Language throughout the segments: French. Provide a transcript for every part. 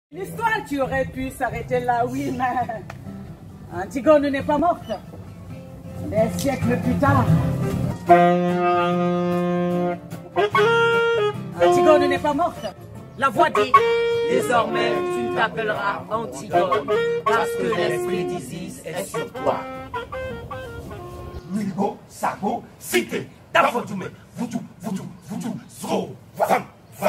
L'histoire, tu aurais pu s'arrêter là, oui, mais Antigone n'est pas morte. Des siècles plus tard. Antigone n'est pas morte. La voix dit, désormais tu t'appelleras Antigone, parce que l'esprit d'Isis est sur toi. Miligo, Sago, Cité, Davodoumé, Voudou, Zro, Vam,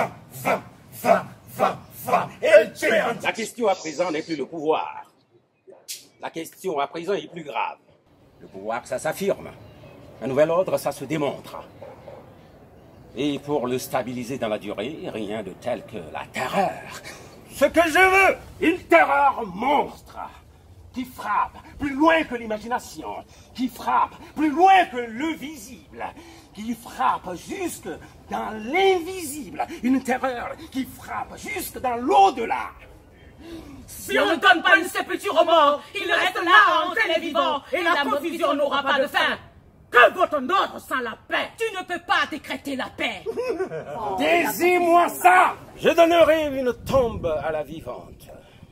et la question à présent n'est plus le pouvoir. La question à présent est plus grave. Le pouvoir, ça s'affirme. Un nouvel ordre, ça se démontre. Et pour le stabiliser dans la durée, rien de tel que la terreur. Ce que je veux, une terreur monstre, qui frappe plus loin que l'imagination, qui frappe plus loin que le visible, qui frappe jusque dans l'invisible, une terreur qui frappe jusque dans l'au-delà. Si on ne donne pas une sépulture aux morts, il reste là entre les vivants, et la confusion n'aura pas de fin. Que vaut ton ordre sans la paix? Tu ne peux pas décréter la paix. Dis-moi ça! Je donnerai une tombe à la vivante.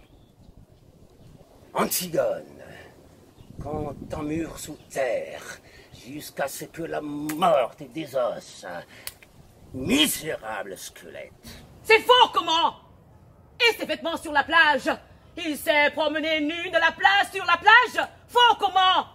Antigone, qu'on t'emmure sous terre, jusqu'à ce que la mort te désosse. Misérable squelette. C'est faux, comment? Et ses vêtements sur la plage? Il s'est promené nu de la plage sur la plage? Faux, comment?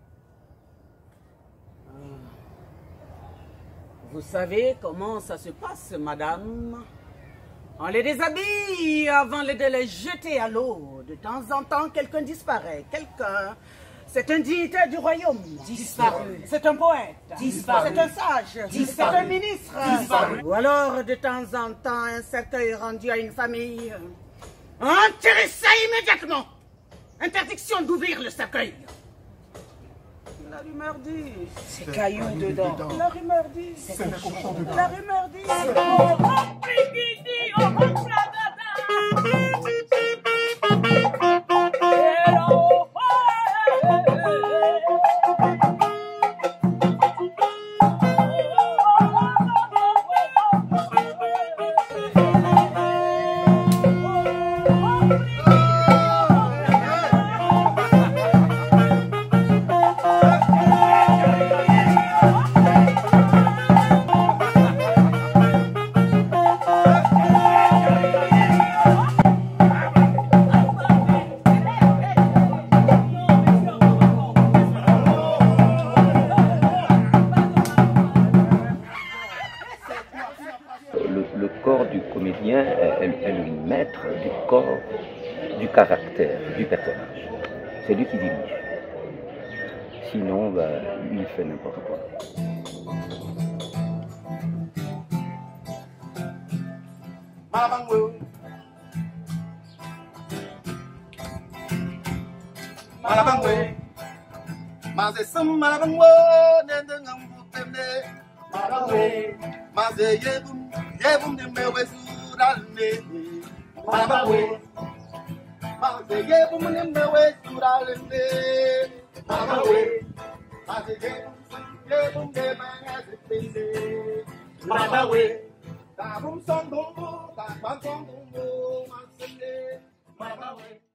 Vous savez comment ça se passe, madame? On les déshabille avant de les jeter à l'eau. De temps en temps, quelqu'un disparaît. Quelqu'un, c'est un dignitaire du royaume. Disparu. C'est un poète. Disparu. C'est un sage. Disparu. C'est un ministre. Disparu. Ou alors, de temps en temps, un cercueil rendu à une famille. Enterrez ça immédiatement. Interdiction d'ouvrir le cercueil. La rumeur dit. C'est caillou dedans. La rumeur dit. C'est le cochon dedans. La rumeur dit. Le corps du comédien est le maître du corps, du caractère, du personnage. C'est lui qui dirige. Sinon, il fait n'importe quoi. Yebum de meu exuralme, Mabawe, Maze yebum de meu exuralme, Mabawe, Maze yebum de manhã de Mabawe, Tabum som dumbo, Tabum som dumbo, Mabawe.